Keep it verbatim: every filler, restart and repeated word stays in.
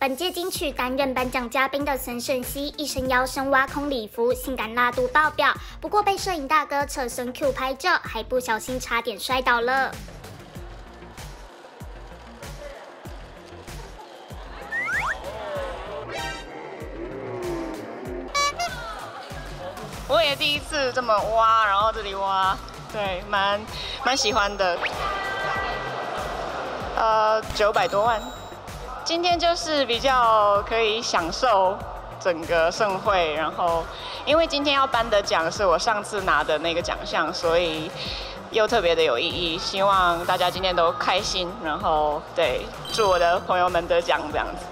本届金曲担任颁奖嘉宾的孙盛熙，一身腰身挖空礼服，性感辣度爆表。不过被摄影大哥侧身 Q 拍照，还不小心差点摔倒了。 我也第一次这么挖，然后这里挖，对，蛮蛮喜欢的。呃，九百多万。今天就是比较可以享受整个盛会，然后因为今天要颁的奖是我上次拿的那个奖项，所以又特别的有意义。希望大家今天都开心，然后对，祝我的朋友们得奖这样子。